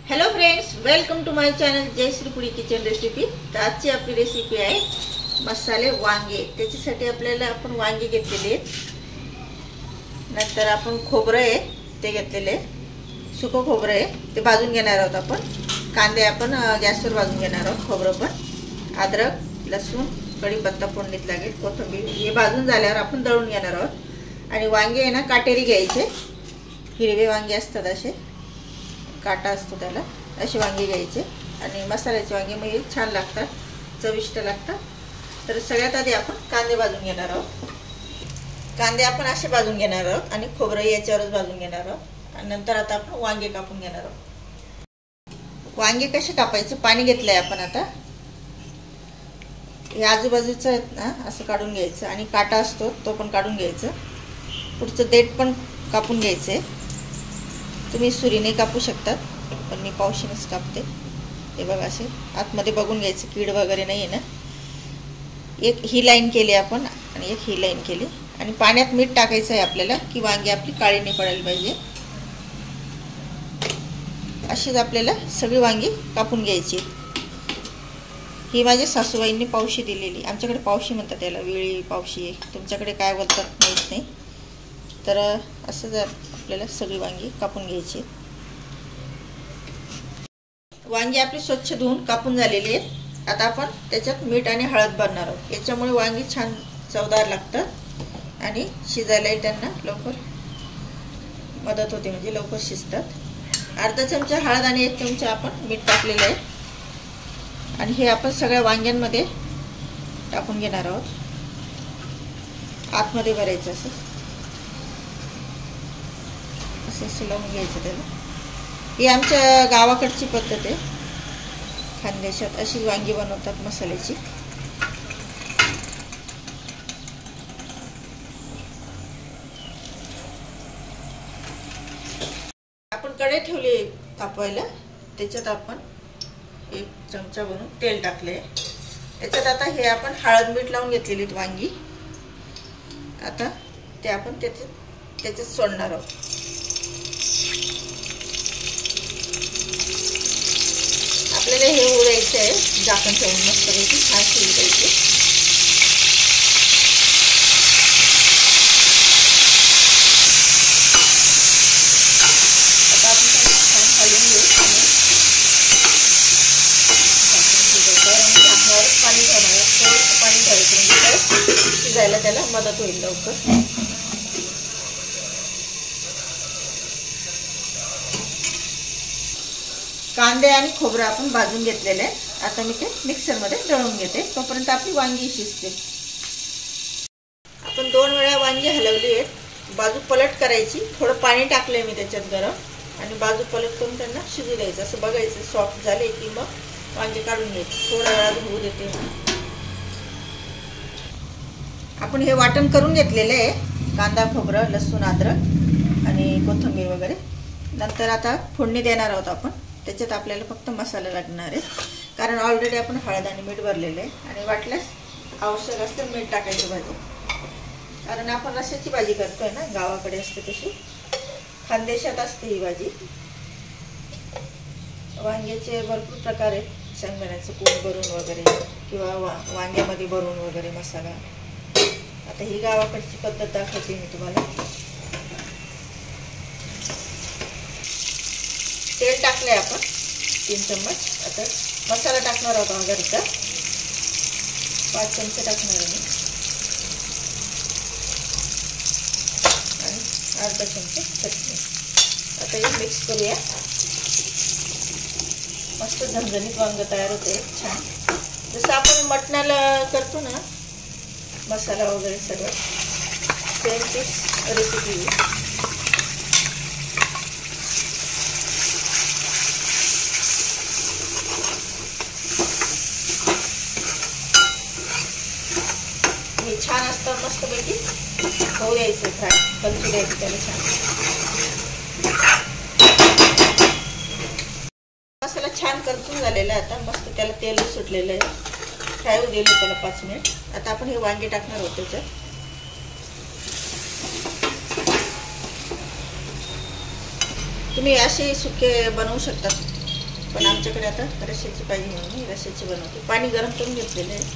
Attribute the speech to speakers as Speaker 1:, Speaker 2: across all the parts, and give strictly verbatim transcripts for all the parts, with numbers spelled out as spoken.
Speaker 1: Hello friends, welcome to my channel Jayashree पुडी kitchen recipe. तर आजची आपली रेसिपी आहे मसाले वांगे। त्याच्यासाठी आपल्याला आपण वांगे घेतलेले आहेत, नंतर आपण खोबरं आहे ते घेतलेले, सुकं खोबरं आहे ते भाजून घेणार आहोत आपण। कांदे आपण गॅसवर भाजून घेणार आहोत, खोबरं पण, अद्रक, लसूण, कढीपत्ता फोडणीत लागेल, कोथिंबीर हे भाजून झाल्यावर आपण दळून घेणार आहोत। आणि वांगे आहे ना काटेरी घ्यायचे, हिरवे वांगे असतात असे, काटा असतो त्याला, असे वांगे घ्यायचे। आणि मसाल्याचे वांगे मग हे छान लागतात, चविष्ट लागतात। तर सगळ्यात आधी आपण कांदे भाजून घेणार आहोत। कांदे आपण असे भाजून घेणार आहोत आणि खोबरं याच्यावरच भाजून घेणार आहोत। आणि नंतर आता आपण वांगे कापून घेणार आहोत। वांगे कसे कापायचे, पाणी घेतलंय आपण आता, हे आजूबाजूचं आहेत ना असं काढून घ्यायचं, आणि काटा असतो तो पण काढून घ्यायचं। पुढचं देठ पण कापून घ्यायचं, तुम्ही सुरीने कापू शकतात, पण मी पावशीनेच कापते। हे बघा असे आतमध्ये बघून घ्यायचं, कीड वगैरे नाही आहे ना। एक ही लाईन केली आपण आणि एक ही लाईन केली, आणि पाण्यात मीठ टाकायचं आहे आपल्याला की वांगी आपली काळी नाही पडायला पाहिजे। अशीच आपल्याला सगळी वांगी कापून घ्यायची। ही माझ्या सासूबाईंनी पावशी दिलेली, आमच्याकडे पावशी म्हणतात त्याला, वेळी पावशी, तुमच्याकडे काय बोलतात माहीत नाही। तर असं जर आपल्याला सगळी वांगी कापून घ्यायची। वांगी आपली स्वच्छ धुवून कापून झालेली आहेत। आता आपण त्याच्यात मीठ आणि हळद भरणार आहोत, याच्यामुळे वांगी छान चवदार लागतात आणि शिजायलाही त्यांना लवकर मदत होते, म्हणजे लवकर शिजतात। अर्धा चमचा हळद आणि एक चमचा आपण मीठ टाकलेलं आहे, आणि हे आपण सगळ्या वांग्यांमध्ये टाकून घेणार आहोत, आतमध्ये भरायचं असं असं असं लावून घ्यायचं त्याला। ही आमच्या गावाकडची पद्धत आहे, खानदेशात अशी वांगी बनवतात मसाल्याची। आपण कढई ठेवली तापवायला, त्याच्यात आपण एक चमचा बनवून तेल टाकले, त्याच्यात आता हे आपण हळद मीठ लावून घेतलेली वांगी, आता ते आपण त्याच्यात त्याच्यात सोडणार आहोत। आपल्याला हे होऊ द्यायचं आहे, झाकण ठेवून मस्तपैकी छान शिजू द्यायचे। आता आपण छान हलवून घेऊ आणि झाकणावर पाणी ठेवणार, थोडंसं पाणी ठेवायचं, म्हणजे शिजायला त्याला मदत होईल लवकर। कांदे आणि खोबरं आपण भाजून घेतलेले आहे, आता मी ते मिक्सरमध्ये दळून घेते, तोपर्यंत आपली वांगी शिजते। आपण दोन वेळा वांगी हलवली आहेत, बाजू पलट करायची, थोडं पाणी टाकलंय मी त्याच्यात गरम, आणि बाजू पलट करून त्यांना शिजू द्यायचं, असं बघायचं सॉफ्ट झाले की मग वांगे काढून घ्यायचे, थोडा वेळा होऊ देते। आपण हे वाटण करून घेतलेलं आहे, कांदा, खोबरं, लसूण, अद्रक आणि कोथिंबीर वगैरे। नंतर आता फोडणी देणार आहोत आपण, त्याच्यात आपल्याला फक्त मसाला लागणार आहे, कारण ऑलरेडी आपण हळद आणि मीठ भरलेलं आहे, आणि वाटल्यास आवश्यक असतं मीठ टाकायचं भाजी, कारण आपण रस्स्याची भाजी करतोय ना, गावाकडे असते तशी, खानदेशात असते ही भाजी। वांग्याचे भरपूर प्रकार आहेत, शेंगदाण्याचं कूट भरून वगैरे, किंवा वा वांग्यामध्ये भरून वगैरे मसाला। आता ही गावाकडची पद्धत दाखवते मी तुम्हाला। तेल टाकले आपण तीन चम्मच, आता मसाला टाकणार आहोत वगैरेचा, पाच चमचे टाकणार आहे मी, आणि अर्धा चमचा चटणी। आता हे मिक्स करूया, मस्त झणझणीत वांग तयार होते छान, जसं आपण मटणाला करतो ना मसाला वगैरे सगळं, सेम तीच रेसिपी। छान असतं, मस्तपैकी होऊ द्यायचं, फ्राय कलचू द्यायचं त्याला छान। मसाला छान करतून झालेला आहे, आता मस्त त्याला तेल सुटलेलं आहे, फ्राय होऊ दिलं त्याला पाच मिनिट। आता आपण हे वांगे टाकणार आहोत त्याच्यात, तुम्ही असे सुके बनवू शकता, पण आमच्याकडे आता रश्श्याची पाहिजे म्हणून मी रश्श्याची बनवते. पाणी गरम करून घेतलेलं आहे.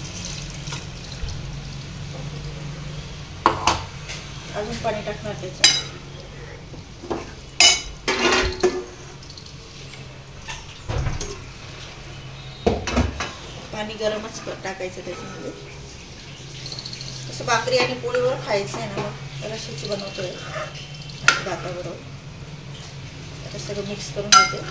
Speaker 1: अजून पाणी टाकणार त्याच्यात. पाणी गरमच टाकायचं त्याच्यामध्ये. असं भाकरी आणि पोळीवर खायचं आहे ना, मग रश्श्याची बनवतोय भाताबरोबर. आता सगळं मिक्स करून घेते.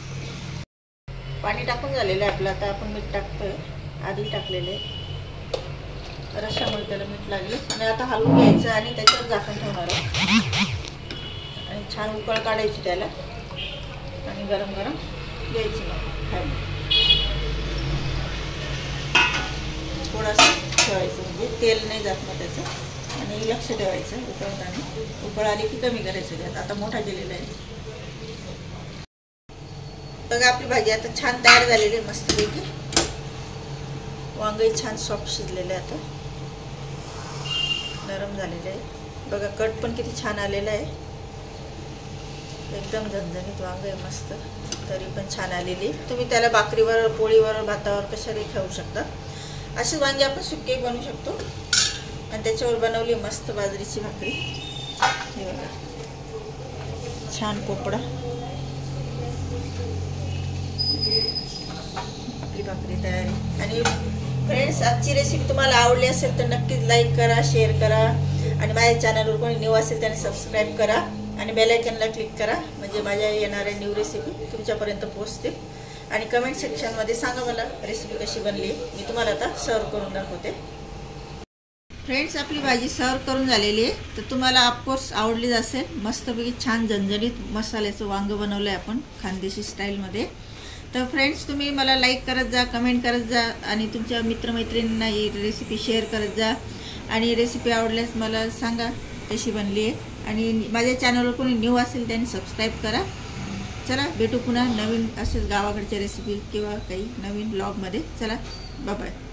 Speaker 1: पाणी टाकून झालेलं आहे आपलं. आता आपण मीठ टाकतोय. आधी टाकलेले रश्श्यामुळे त्याला मीठ लागले. आणि आता हलवून घ्यायचं आणि त्याच्यावर झाकण ठेवणार आहे आणि छान उकळ काढायची त्याला आणि गरम गरम घ्यायची मग खायला. थोडंसं ठेवायचं म्हणजे तेल नाही जात मग त्याचं. आणि लक्ष ठेवायचं उकळताना. उकळ आली की कमी करायचं त्यात. आता मोठा केलेला आहे बघा. आपली भाजी आता छान तयार झालेली आहे मस्तपैकी. वांगे छान सॉफ्ट शिजलेले आहे. आता नरम झालेले आहे बघा. कट पण किती छान आलेला आहे. एकदम झणझणीत वांगे आहे मस्त. तरी पण छान आलेली. तुम्ही त्याला भाकरीवर पोळीवर भातावर कशाही खाऊ शकता. अशी वांगे आपण सुक्के बनवू शकतो. आणि त्याच्यावर बनवली मस्त बाजरीची भाकरी. हे बघा छान पोपडा आपली भाकरी तयारी. आणि फ्रेंड्स, आजची रेसिपी तुम्हाला आवडली असेल तर नक्कीच लाईक करा, शेअर करा. आणि माझ्या चॅनलवर कोणी न्यू असेल त्याने सबस्क्राईब करा आणि बेल आयकॉनला क्लिक करा म्हणजे माझ्या येणाऱ्या न्यू रेसिपी तुमच्यापर्यंत पोहोचतील. आणि कमेंट सेक्शनमध्ये सांगा मला रेसिपी कशी बनली. मी तुम्हाला आता सर्व करून दाखवते. फ्रेंड्स, आपली भाजी सर्व करून झालेली आहे. तर तुम्हाला ऑफकोर्स आवडलीच असेल. मस्तपैकी छान झणझणीत मसाल्याचं वांगं बनवलं आहे आपण खानदेशी स्टाईलमध्ये. तर फ्रेंड्स, तुम्ही मला लाईक करत जा, कमेंट करत जा आणि तुमच्या मित्रमैत्रिणींना ही रेसिपी शेअर करत जा. आणि रेसिपी आवडल्यास मला सांगा कशी बनली आहे. आणि माझ्या चॅनलवर कोणी न्यू असेल त्यांनी सबस्क्राईब करा. चला भेटू पुन्हा नवीन असेच गावाकडच्या रेसिपी किंवा काही नवीन ब्लॉगमध्ये. चला बाय बाय.